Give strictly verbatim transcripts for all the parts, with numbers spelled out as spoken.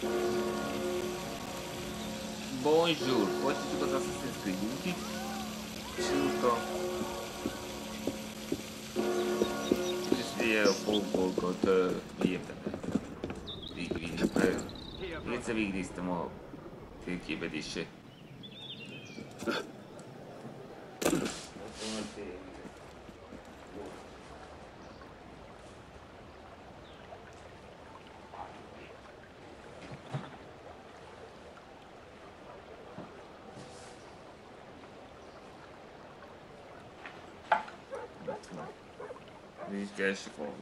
Bonjour, folytatjuk az Assassin's Creed útit, és úton és ugye a fogolgot miértem végignéztem, egyszer végignéztem a fényképet is. These guys should fall.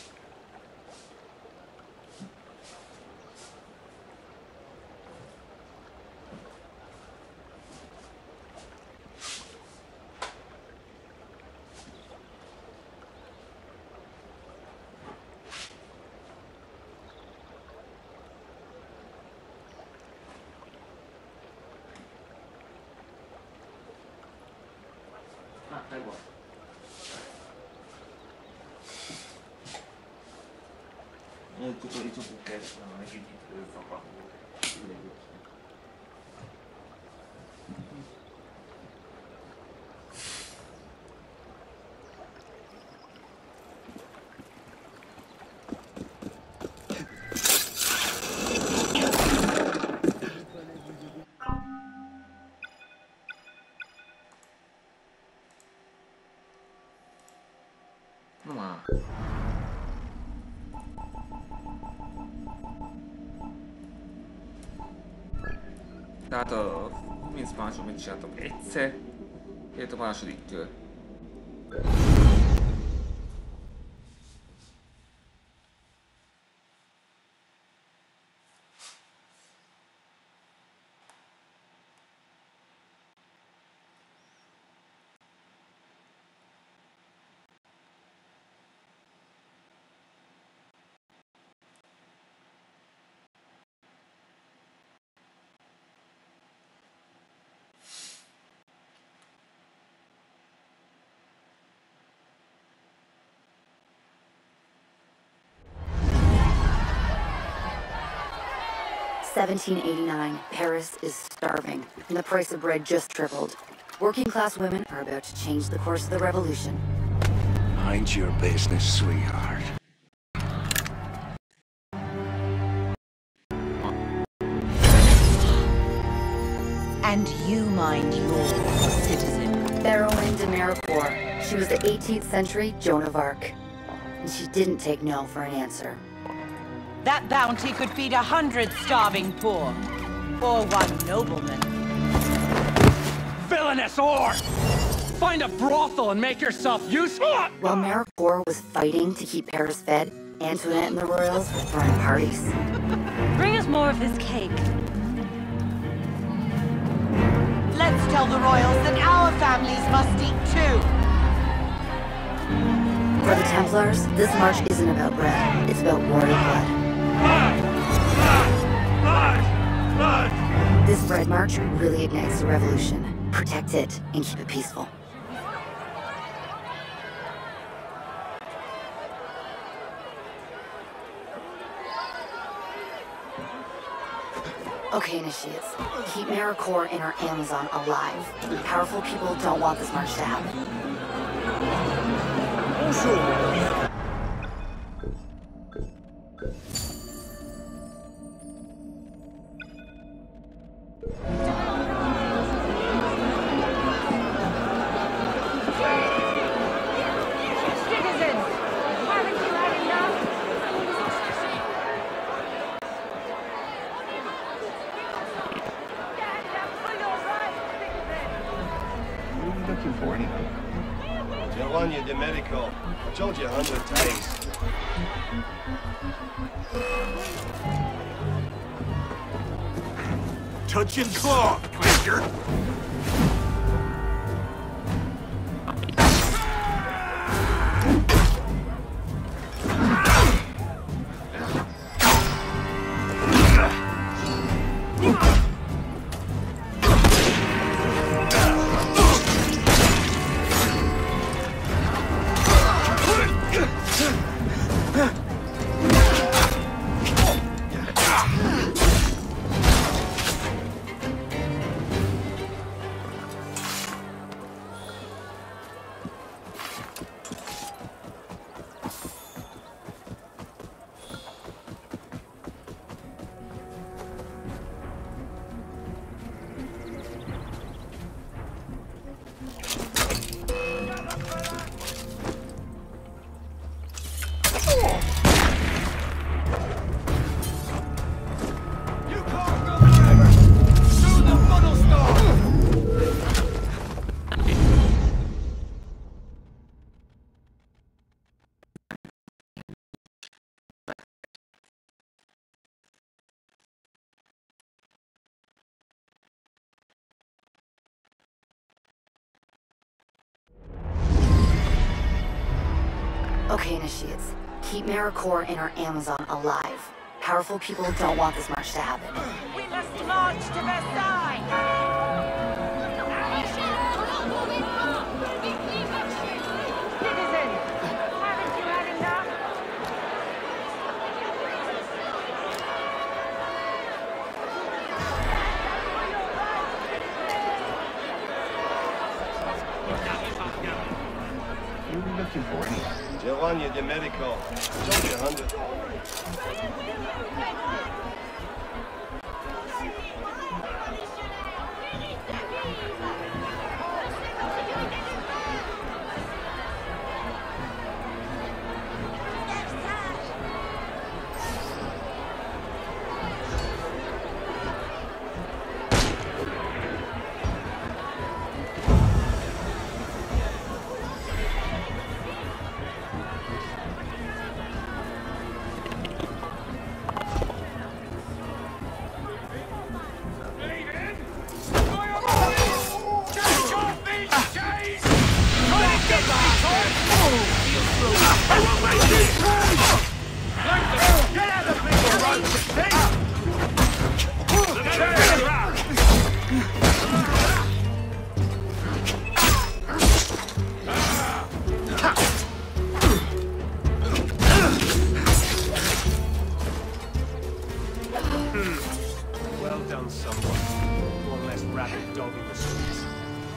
Ah, I won. Tutto di tutto che non è che ti fa qua. Ma tehát a minc másodikot csináltam egyszer, illetve a második kör. seventeen eighty-nine, Paris is starving, and the price of bread just tripled. Working class women are about to change the course of the revolution. Mind your business, sweetheart. And you mind your citizen. Berylinde de Maricourt. She was the eighteenth century Joan of Arc. And she didn't take no for an answer. That bounty could feed a hundred starving poor. Or one nobleman. Villainous whore! Find a brothel and make yourself useful! While Maricourt was fighting to keep Paris fed, Antoinette and the royals were throwing parties. Bring us more of this cake. Let's tell the royals that our families must eat too. For the Templars, this march isn't about bread, it's about warrior blood. Blood! Blood! Blood! This bread march really ignites the revolution. Protect it and keep it peaceful. Okay, initiates. Keep Maricourt and our Amazon alive. Powerful people don't want this march to happen. Bonjour! Giovanni de Medico. I told you a hundred times. Touch and claw, Clinker. Okay, initiates. Keep Maricor and our Amazon alive. Powerful people don't want this march to happen. We must march to Versailles! Citizens, haven't you had enough? Who are you looking for anyway? Giovanni de Medico. I told you a hundred. Well done, someone. One less rabid dog in the streets.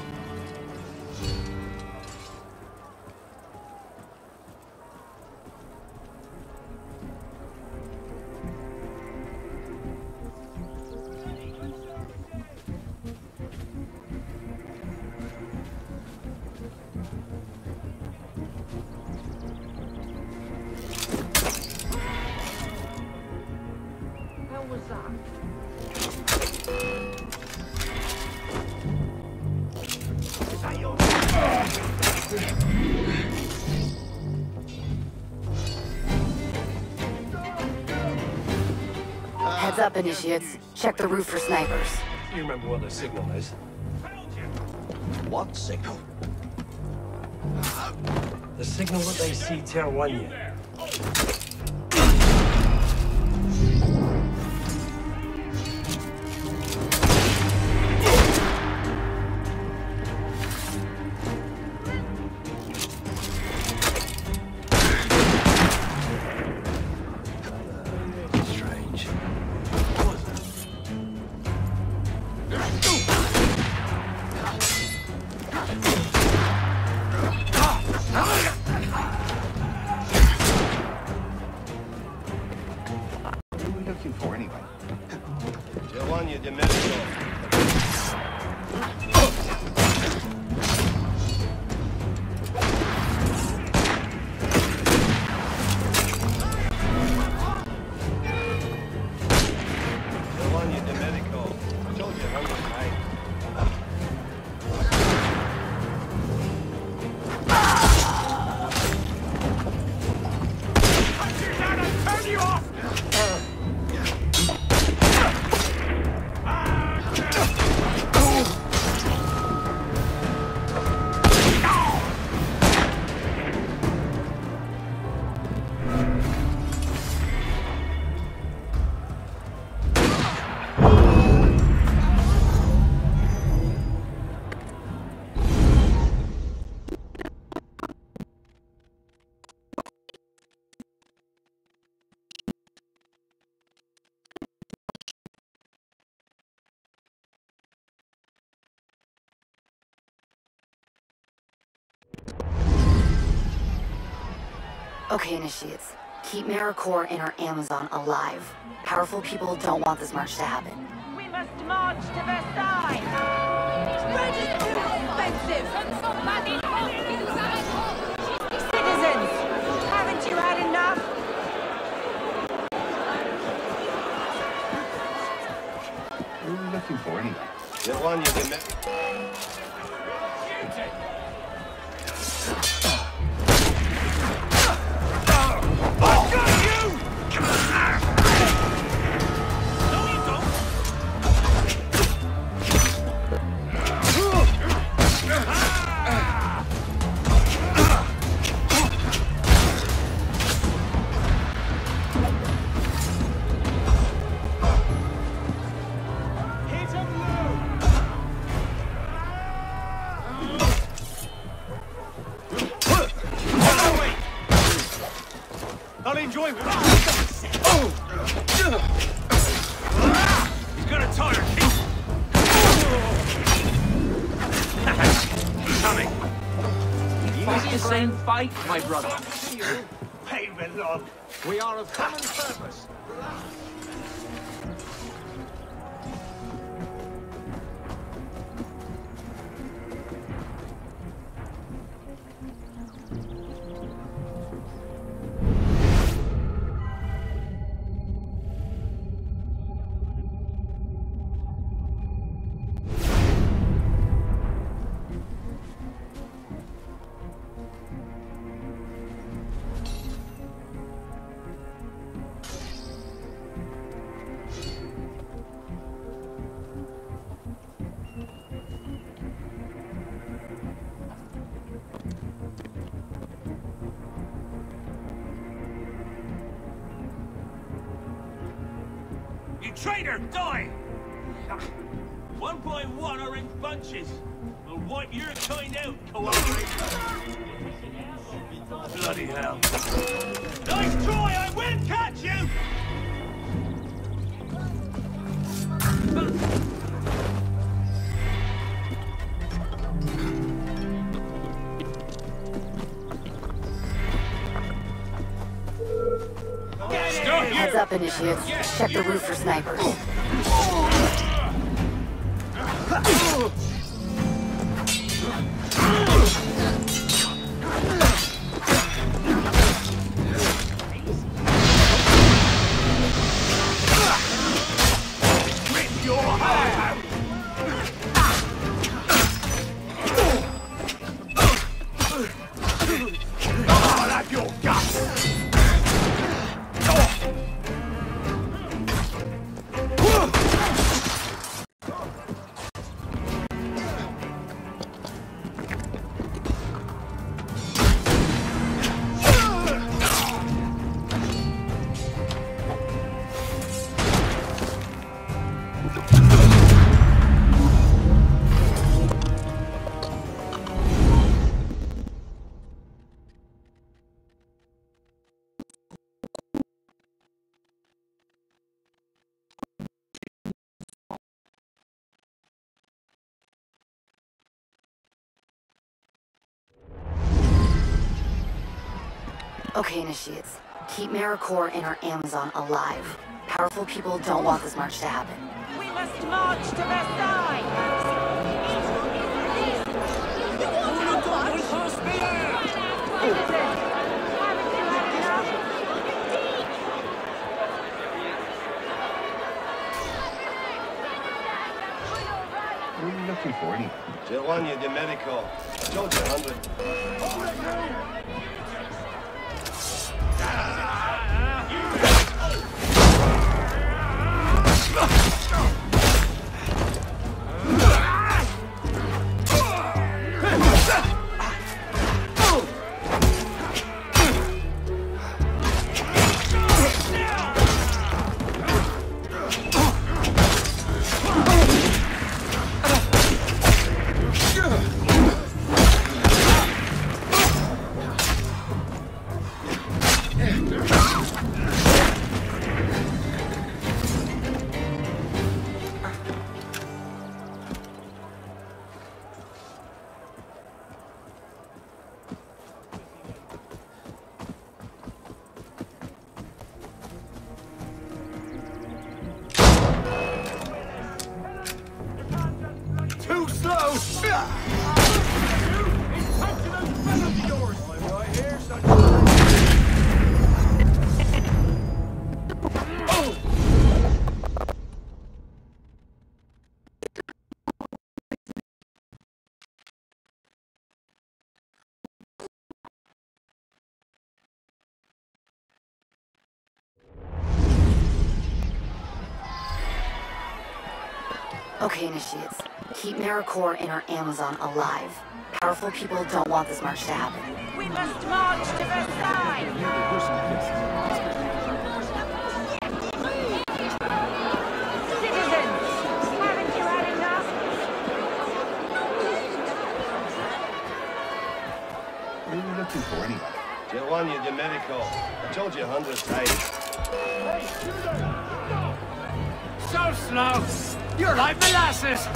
Heads up, initiates. Check the roof for snipers. You remember what the signal is? What signal? The signal that they see Terwanya. Strange. Who are we looking for anyway? Giovanni de Medico. Giovanni de Medico. I told you a hundred times. Okay, initiates. Keep Maricor and our Amazon alive. Powerful people don't want this march to happen. We must march to Versailles! Red is too expensive! Citizens, haven't you had enough? Who are we looking for anyway? Giovanni de Medico. enjoy it. He's gonna tire. He's coming. Fight the same fight, my brother. Pay me long. We are of common purpose. You traitor, die! one point one are in bunches. We'll wipe your kind out, cooperate. Bloody hell. Nice try, I will catch you! Heads up, initiates. Check the roof for snipers. Rip your heart out! I'll have your guts! Okay, initiates. Keep Maricor and our Amazon alive. Powerful people don't want this march to happen. We must march to Versailles! What are you looking for anyway? Giovanni de Medico. I told you a hundred. Too slow! Okay, initiates. Keep Maricor and our Amazon alive. Powerful people don't want this march to happen. We must march to Versailles! Citizens, haven't you had enough? What are you looking for anyway? Giovanni one, you the medical. I told you a hundred times. So slow! You're like molasses!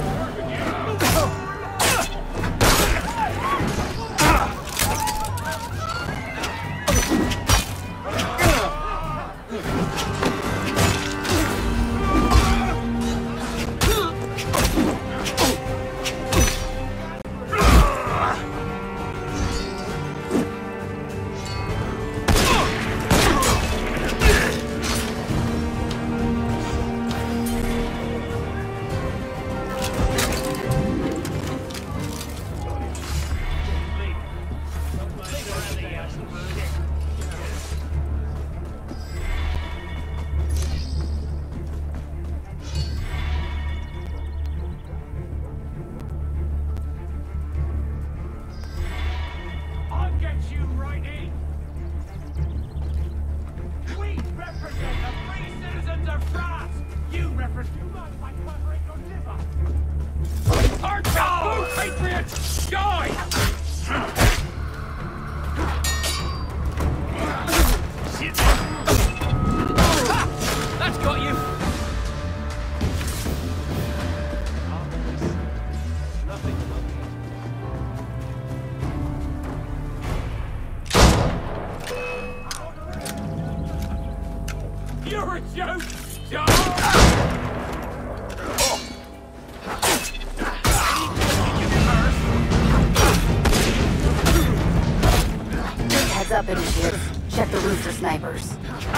You're a joke! Heads up, initiates. Check the roof for snipers.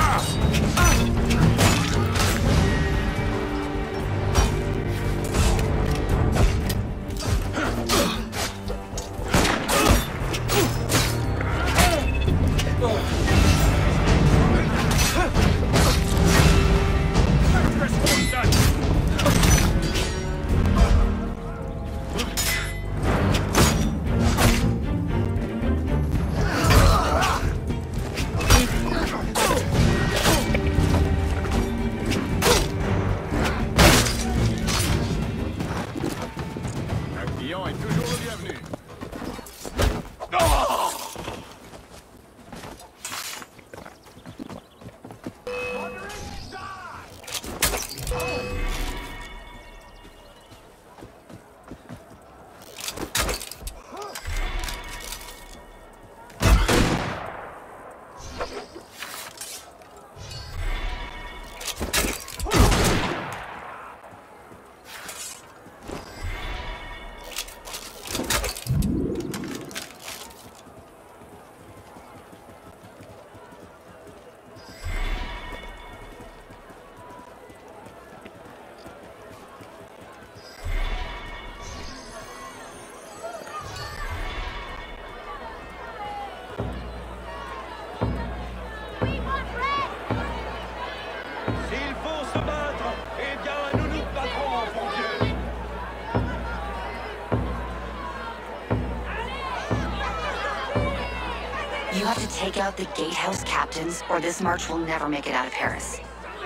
You have to take out the gatehouse captains, or this march will never make it out of Paris.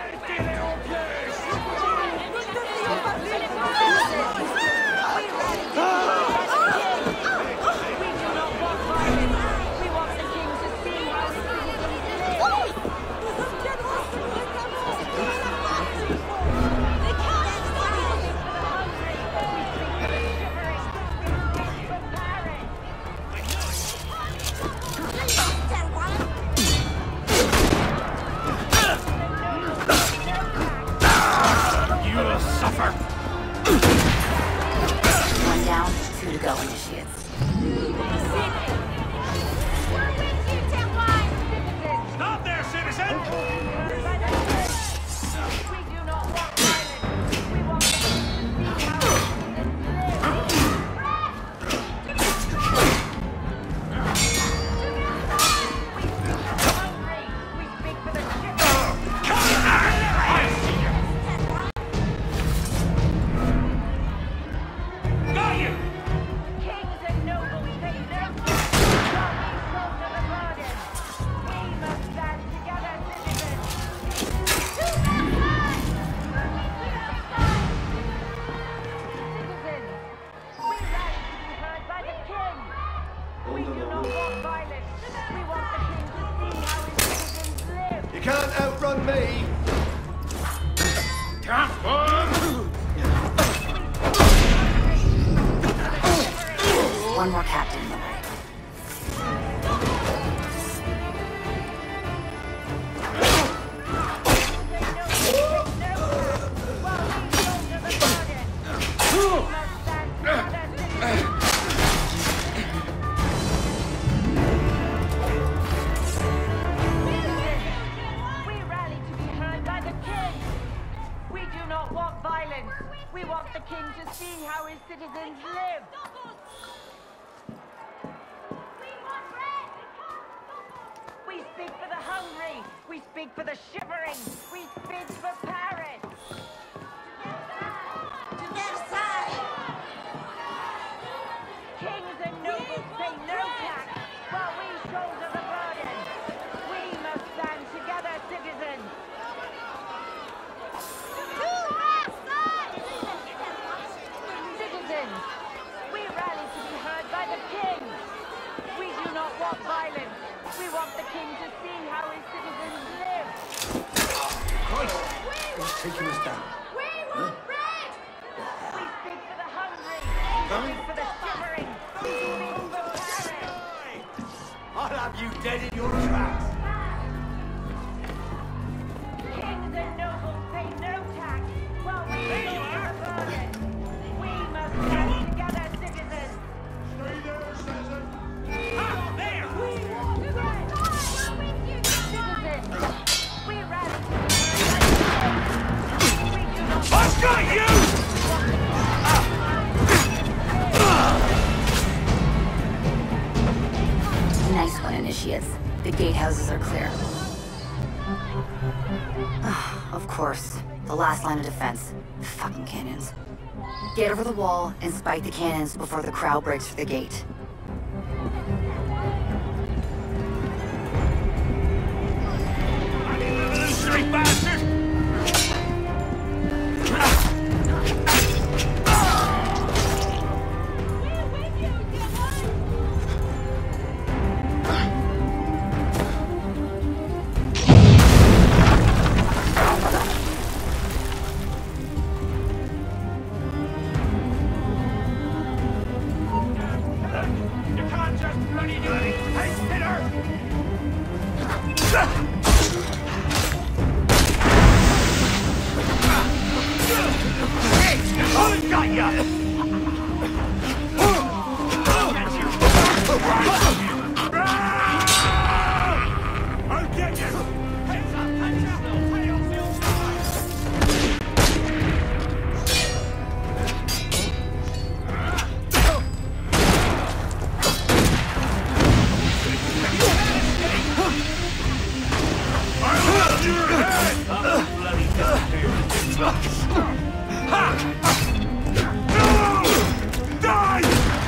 One down, two to go, initiates. Stop there, citizen! We do not want violence. We want Got you! kings and nobles. one more captain in the way. We want the king to see how his citizens live. We speak for the hungry. We speak for the shivering. We speak for Paris. Kings and nobles pay no tax while we shoulder the burden. We must stand together, citizens. Citizens, we rally to be heard by the king. We do not want violence. We want the king to see how his citizens live. He's taking us down. We want bread! We speak for the hungry. We speak for the shivering. We speak for Paris. I'll have you dead in your tracks. Kings and nobles pay no tax while we shoulder the burden. We must stand together, citizens. Stay there, citizen. Ah, there! We want bread! Citizens, we rally to be heard. We do not I've got you! Nice one, Initiates. The gatehouses are clear. Of course. The last line of defense. Fucking cannons. Get over the wall and spike the cannons before the crowd breaks through the gate. Revolutionary bastard! You can't just bloody do anything, hey, spitter! I've got ya! I'll get you! Heads up, heads up! Tails inside! I'll have your head! Oh, bloody disappear! Ha! No! Die!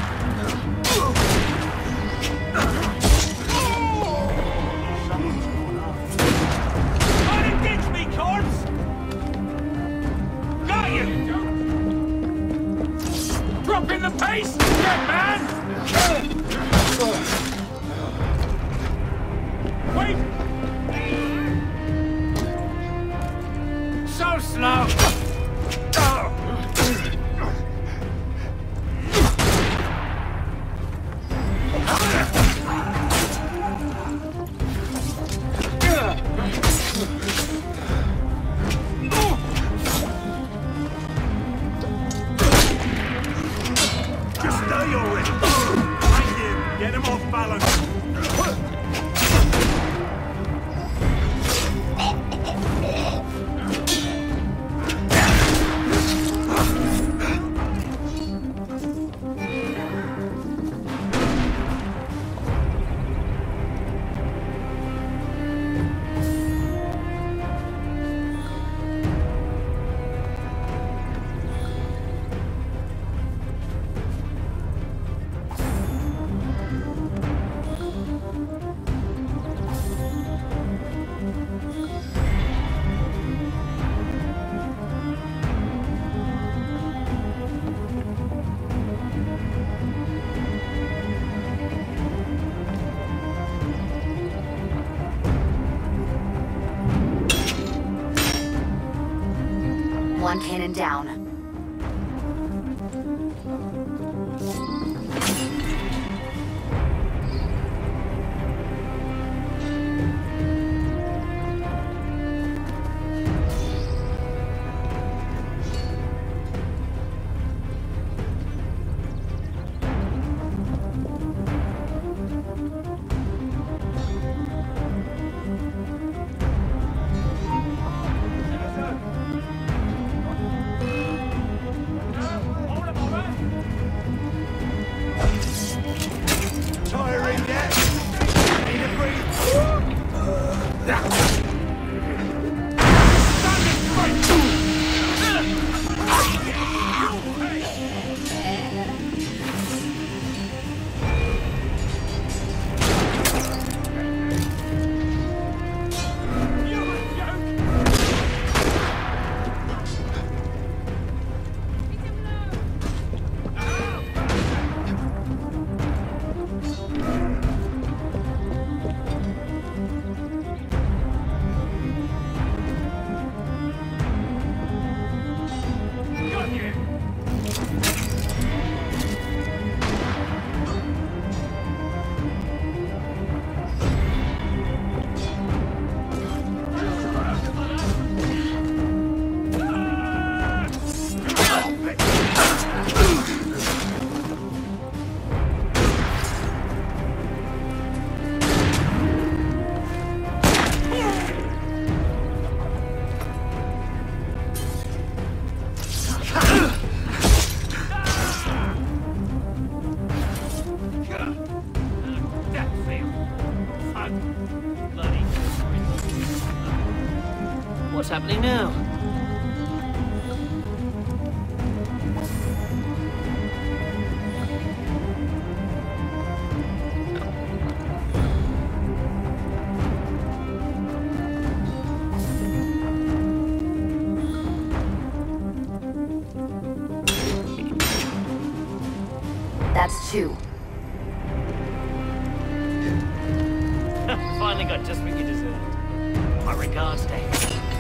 Try to ditch me, corpse! Got you! Drop in the pace, dead man! Wait! So slow! Just stay already! Find him! Get him off balance! One cannon down. That's two. Finally got just what you deserved. My regards, Dave.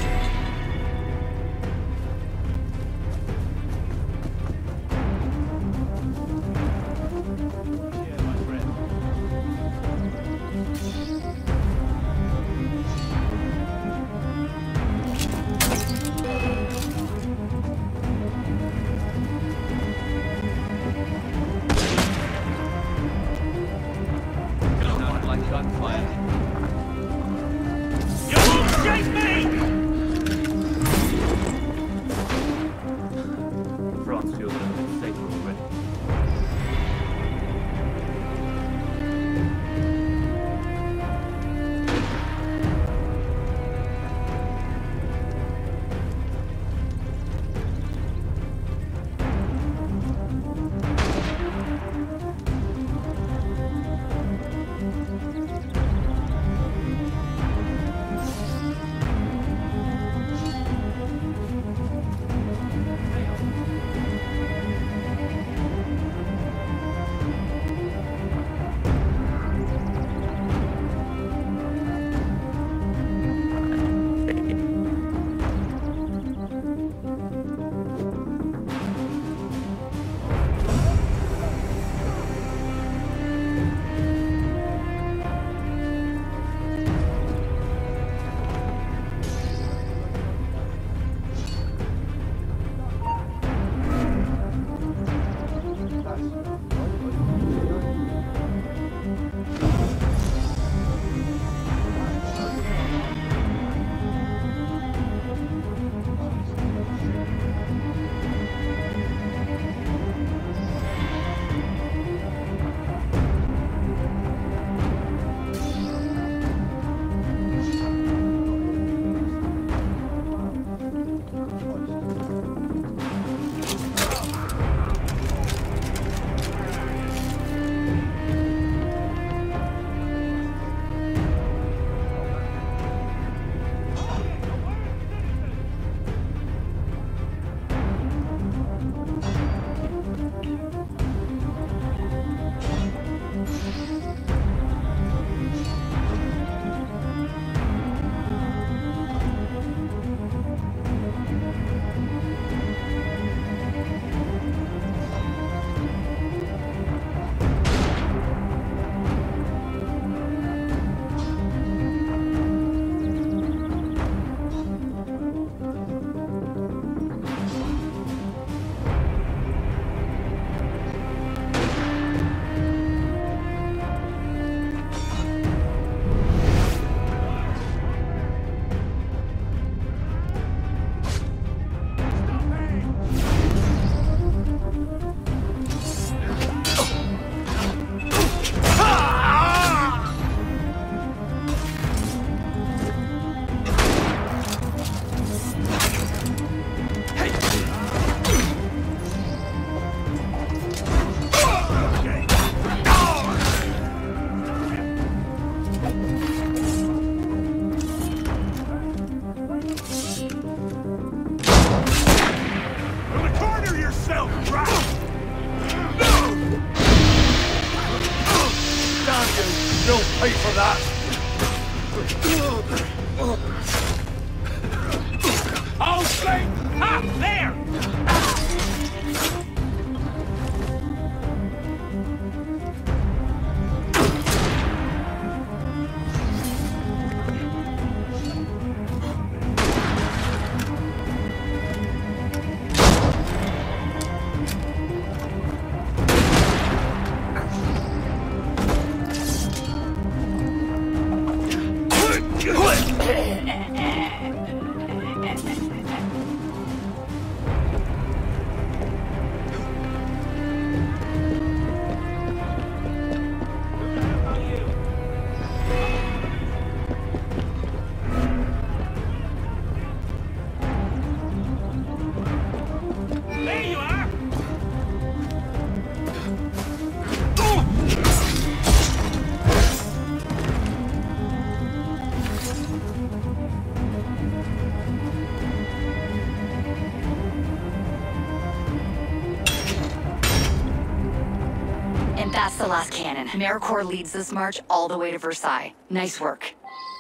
pay for that! Oh, straight! Ah, there! That's the last cannon. AmeriCorps leads this march all the way to Versailles. Nice work.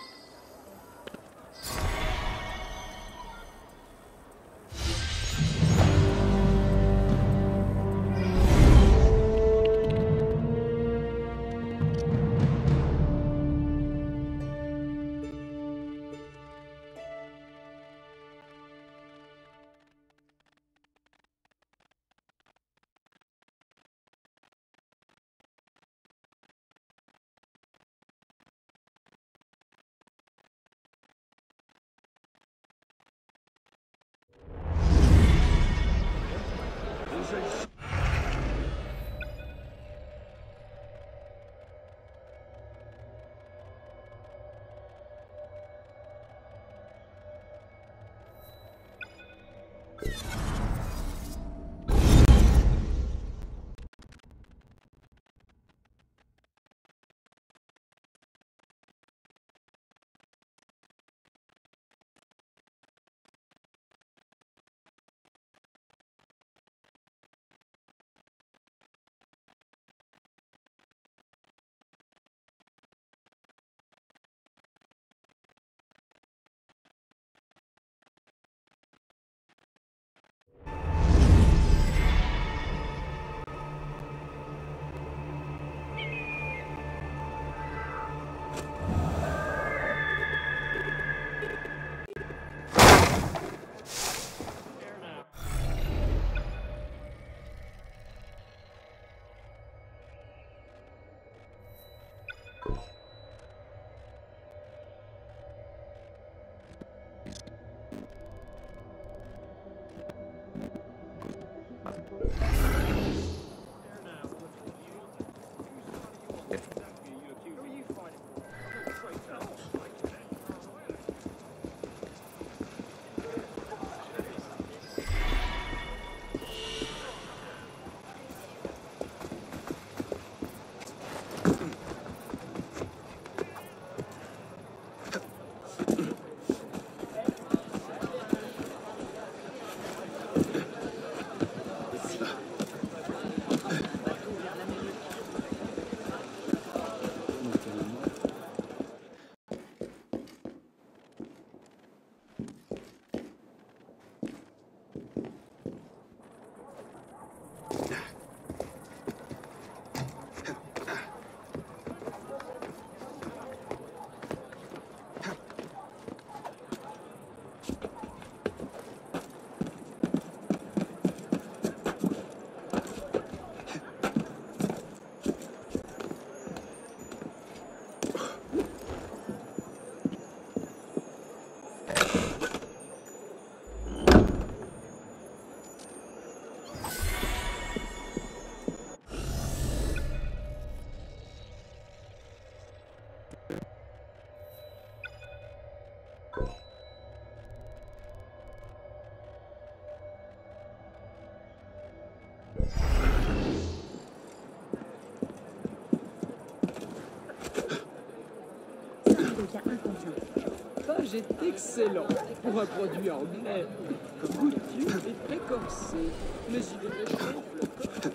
Page est excellent pour un produit anglais. Goûtu et très corsé, mais il est très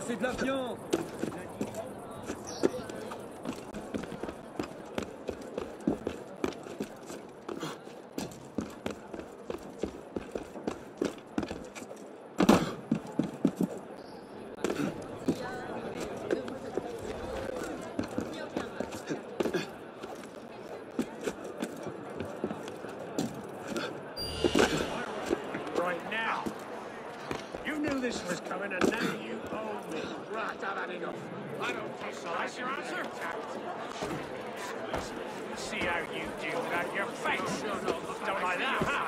c'est de la viande. Right now. You knew this was coming, and now you owe me. Right, I've had enough. I don't think so. That's your answer? See how you do without your face. Don't like that, huh?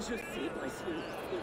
Je sais, précieux.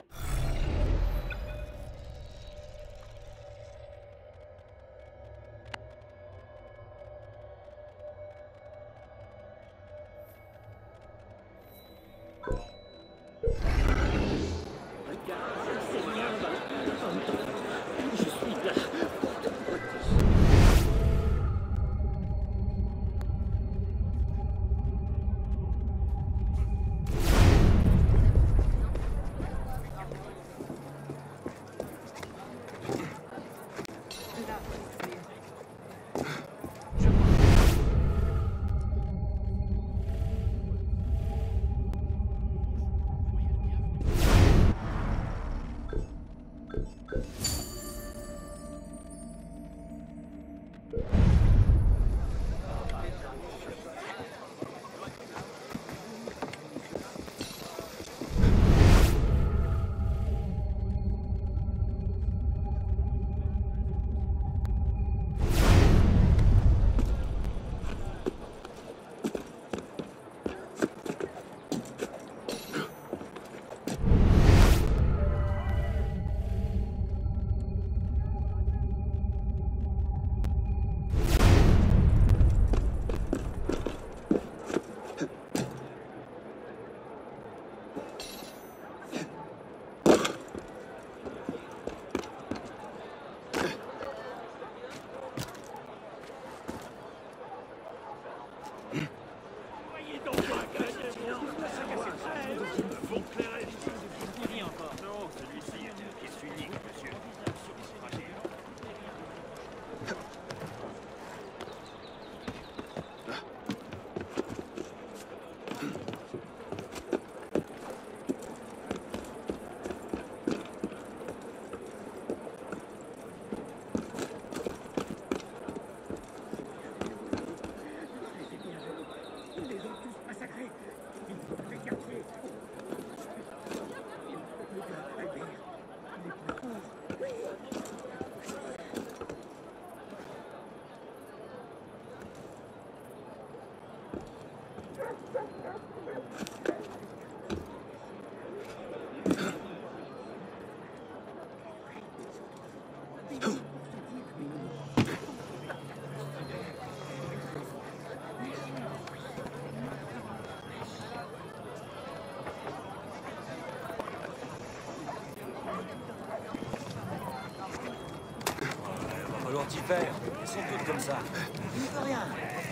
T'y faire. Elles sont toutes comme ça. Il ne fait rien.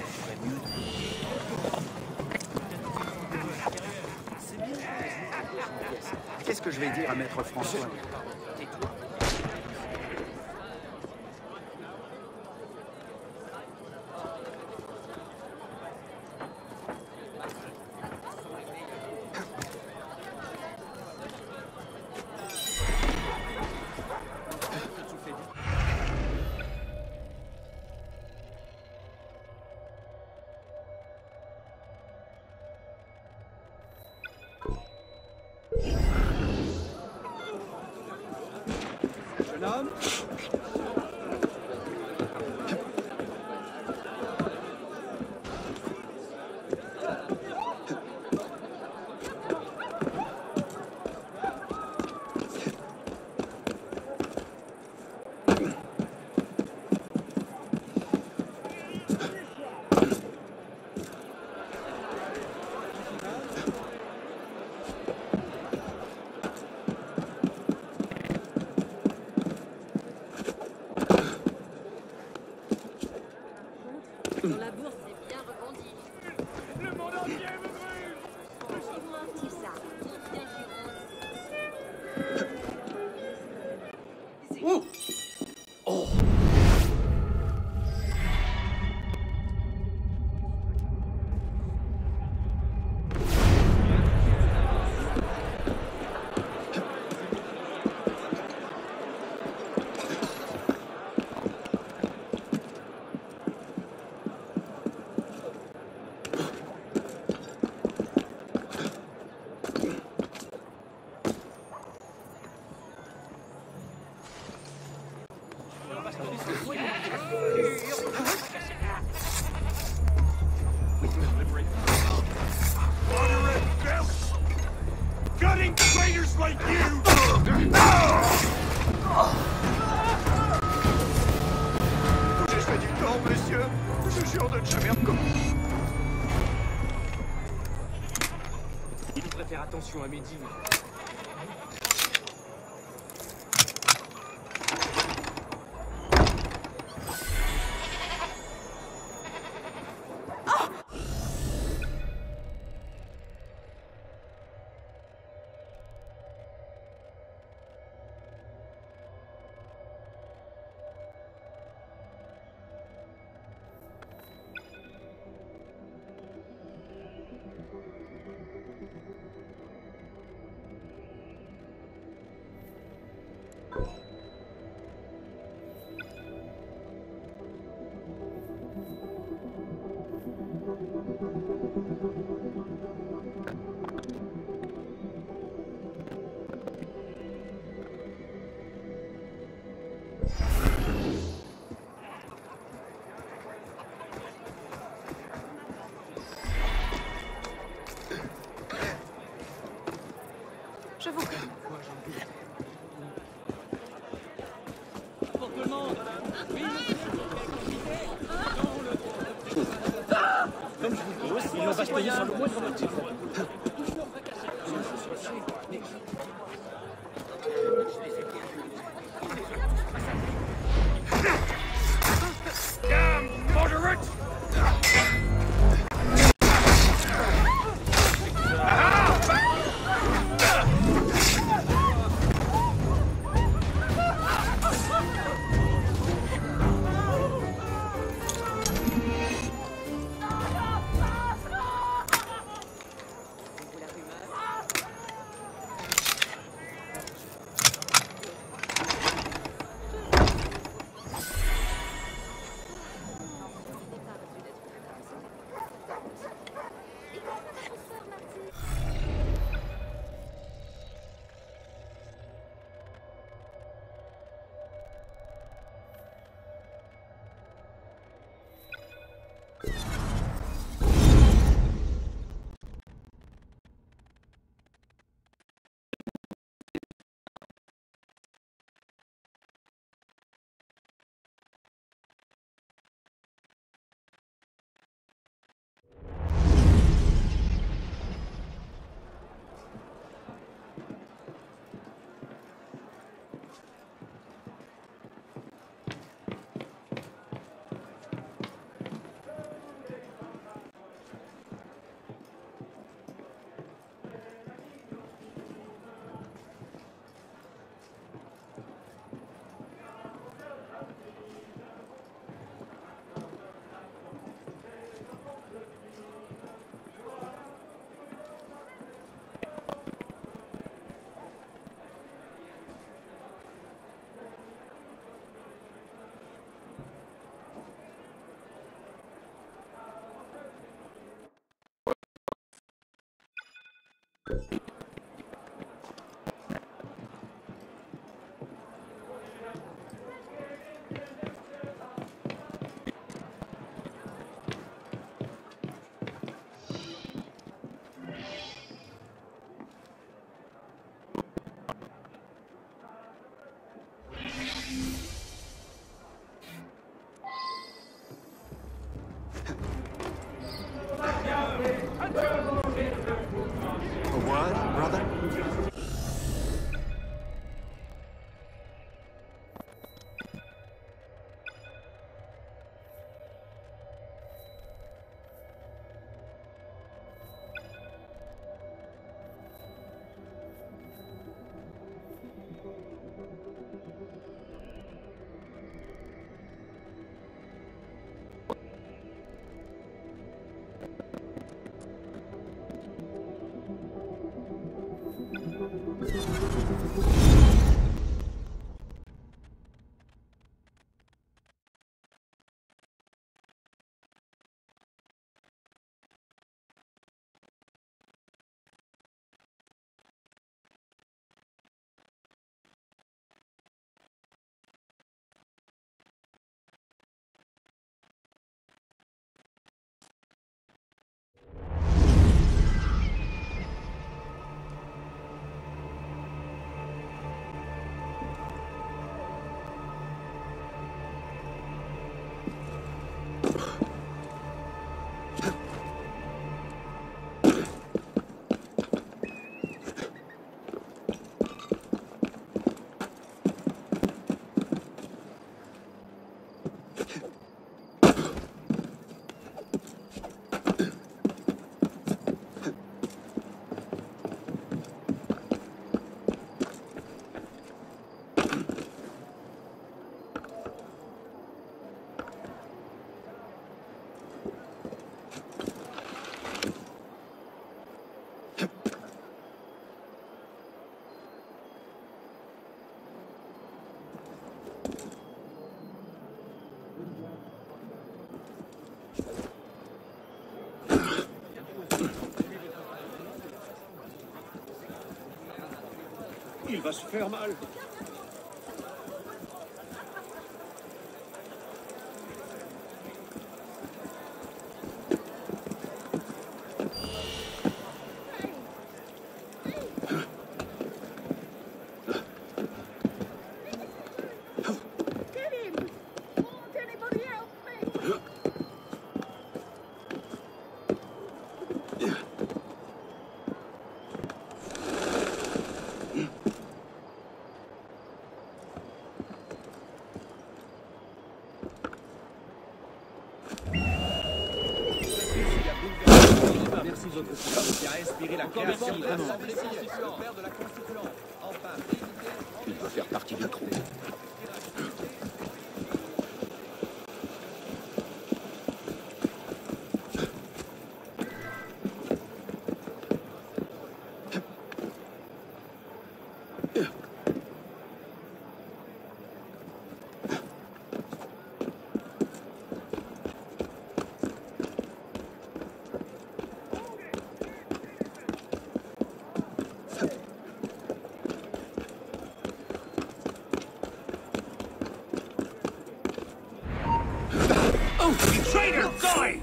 Qu'est-ce que je vais dire à Maître François? La bourse est bien rebondie. Le monde entier me brûle. Lâchez-moi un petit ça. Oh! Oh! monsieur. Je jure de ne jamais encore. Il devrait faire attention à Mehdi. Je vous prie. Pour tout le monde. Oui, comme je vous dis, ils l'ont bastonné sur le moindre motif. Damn moderate! Il va se faire mal. Il doit faire partie du trou. Traitor, die!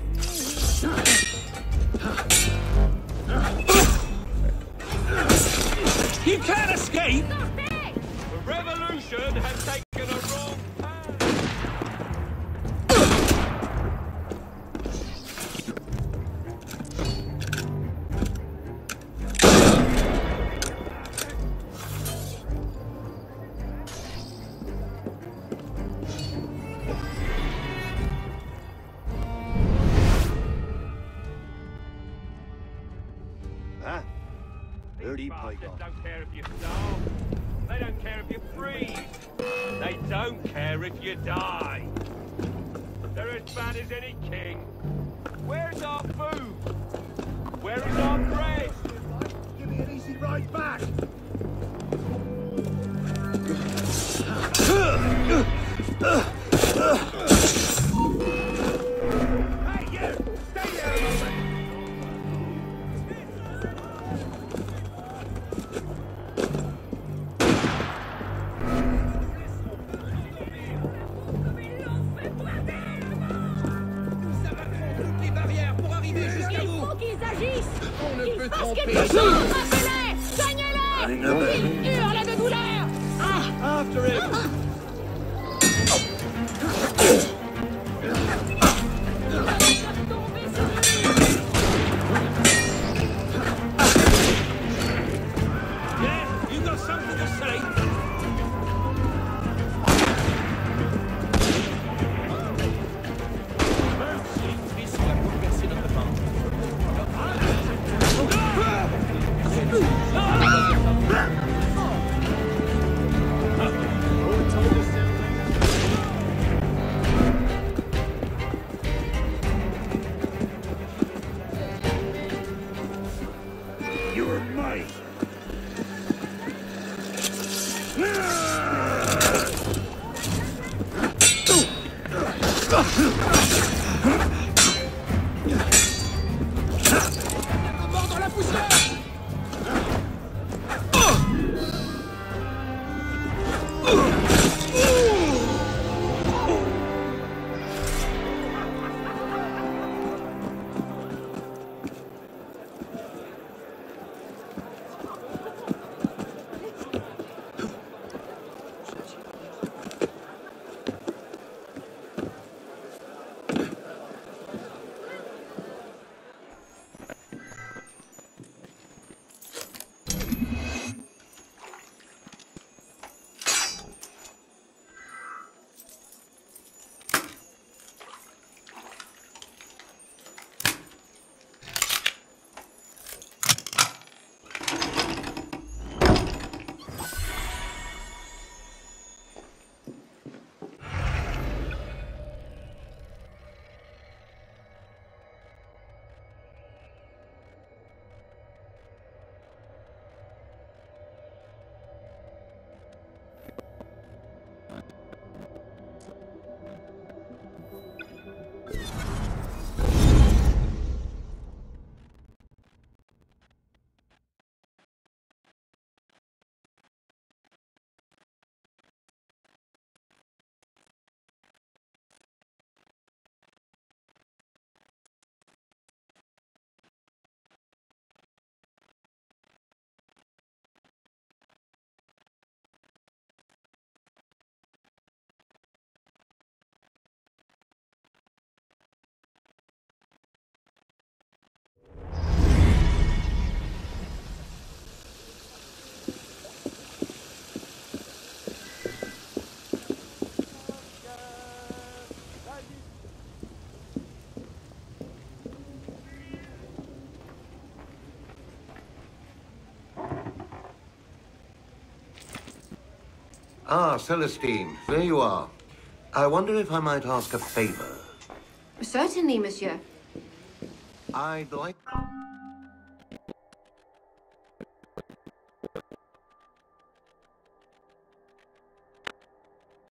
You can't escape! The revolution has taken a wrong Huh? Dirty Bastards python. don't care if you starve. They don't care if you freeze. They don't care if you die. They're as bad as any king. Where's our food? Where is our bread? Give me an easy ride back. Hey, you! Stay there a moment! On ne peut tromper. Frappez-les! Gagnez-les! Ils hurlent de douleur! Ah! After him. Yeah, you got something to say? You're mine. Mort dans la poussière. Ah, Celestine, there you are. I wonder if I might ask a favor. Certainly, monsieur. I'd like...